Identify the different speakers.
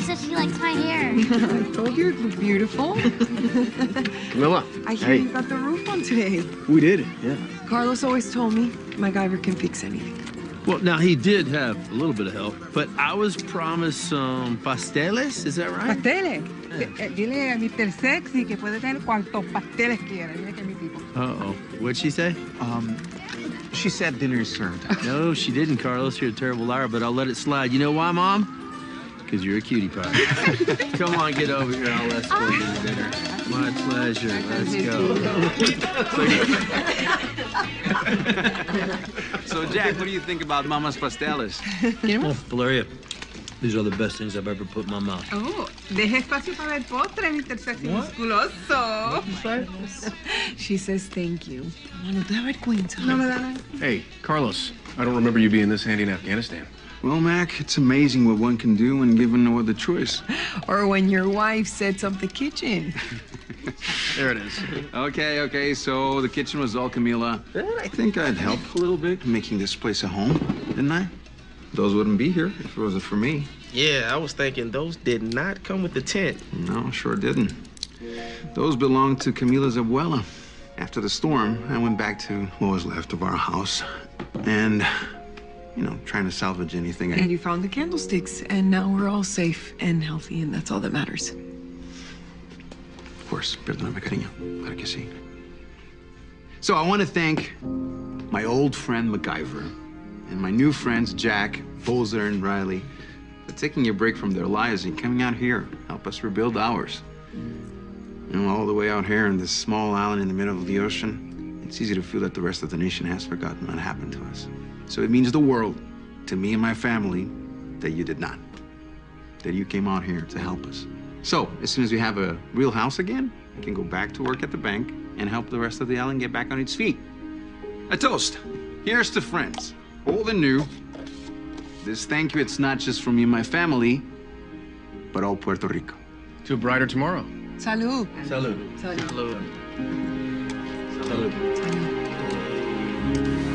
Speaker 1: said she likes my hair.
Speaker 2: I told you it looked beautiful.
Speaker 3: Camilla.
Speaker 2: I hear you got the roof on today.
Speaker 3: We did, yeah.
Speaker 2: Carlos always told me MacGyver can fix anything.
Speaker 4: Well, now, he did have a little bit of help, but I was promised some pasteles, is that right?
Speaker 5: Pasteles. Dile a Mr. Sexy que puede tener cuantos pasteles quiera. Dile que es mi tipo.
Speaker 4: Uh-oh. What'd she say?
Speaker 3: She said dinner is served.
Speaker 4: No, she didn't, Carlos. You're a terrible liar, but I'll let it slide. You know why, Mom? Because you're a cutie pie. Come on, get over here. I'll escort you to dinner. My pleasure. Let's go.
Speaker 6: So, Jack, what do you think about Mama's pasteles?
Speaker 4: Oh, Valeria, these are the best things I've ever put in my mouth.
Speaker 5: Oh, deje espacio para el postre, Mr. Sexy musculoso.
Speaker 2: She says thank you. Mano, te da vergüenza.
Speaker 5: No me da nada.
Speaker 3: Hey, Carlos, I don't remember you being this handy in Afghanistan.
Speaker 6: Well, Mac, it's amazing what one can do when given no other choice.
Speaker 2: Or when your wife sets up the kitchen.
Speaker 3: There it is.
Speaker 6: Okay, so the kitchen was all Camila. I think I'd help a little bit making this place a home, didn't I? Those wouldn't be here if it wasn't for me.
Speaker 7: Yeah, I was thinking those did not come with the tent.
Speaker 6: No, sure didn't. Those belonged to Camila's abuela. After the storm, I went back to what was left of our house and, trying to salvage anything.
Speaker 2: And you found the candlesticks, and now we're all safe and healthy, and that's all that matters.
Speaker 6: Of course, perdóname, cariño. Claro que sí. So I want to thank my old friend MacGyver and my new friends Jack, Bolzer, and Riley for taking a break from their lives and coming out here, help us rebuild ours. All the way out here in this small island in the middle of the ocean, it's easy to feel that the rest of the nation has forgotten what happened to us. So it means the world to me and my family that you did not, that you came out here to help us. So as soon as we have a real house again, I can go back to work at the bank and help the rest of the island get back on its feet. A toast. Here's to friends, old and new. This thank you, it's not just from me and my family, but all Puerto Rico.
Speaker 3: To a brighter tomorrow.
Speaker 2: Salud.
Speaker 4: Salud.
Speaker 2: Salud.
Speaker 4: Salud. Salud.
Speaker 2: Salud.